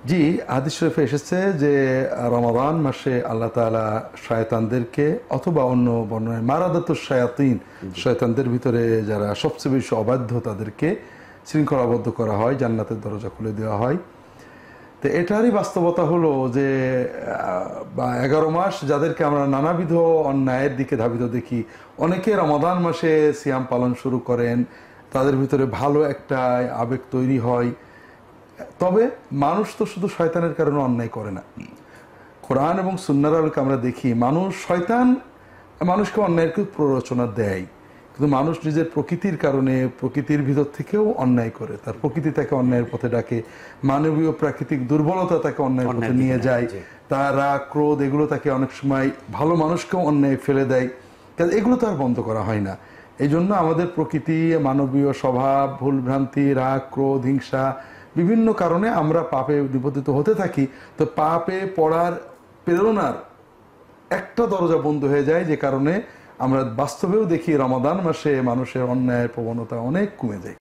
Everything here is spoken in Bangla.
জি, হাদিস শরীফে এসেছে যে রমাদান মাসে আল্লাহ তাআলা শয়তানদেরকে অথবা অন্য বর্ণনায় মারাদাতুশ শায়াতিন, শয়তানদের ভিতরে যারা সবচেয়ে বেশি অবাধ্য তাদেরকে শৃঙ্খলাবদ্ধ করা হয়, জান্নাতের দরজা খুলে দেওয়া হয়। তো এটারই বাস্তবতা হলো যে 11 মাস যাদেরকে আমরা নানাবিধ অন্যায়ের দিকে ধাবিত দেখি, অনেকে রমাদান মাসে সিয়াম পালন শুরু করেন, তাদের ভিতরে ভালো একটা আবেগ তৈরি হয়। তবে মানুষ তো শুধু শয়তানের কারণে অন্যায় করে না। কোরআন এবং সুন্নাহর আলোকে আমরা দেখি শয়তান মানুষকে অন্যায়ের প্ররোচনা দেয়, কিন্তু মানুষ নিজের প্রকৃতির কারণে প্রকৃতির ভিতর থেকেও অন্যায় করে, তার প্রকৃতি তাকে অন্যায়ের পথে ডাকে, মানবীয় প্রাকৃতিক দুর্বলতা তাকে অন্যায়ের পথে নিয়ে যায়, তার রাগ ক্রোধ এগুলো তাকে অনেক সময় ভালো মানুষকেও অন্যায় ফেলে দেয়। কারণ এগুলো তো আর বন্ধ করা হয় না। এই জন্য আমাদের প্রকৃতি, মানবীয় স্বভাব, ভুলভ্রান্তি, রাগ ক্রোধ হিংসা বিভিন্ন কারণে আমরা পাপে নিপতিত হতে থাকি। তো পাপে পড়ার প্রেরণার একটা দরজা বন্ধ হয়ে যায়, যে কারণে আমরা বাস্তবেও দেখি রমাদান মাসে মানুষের অন্যায়ের প্রবণতা অনেক কমে যায়।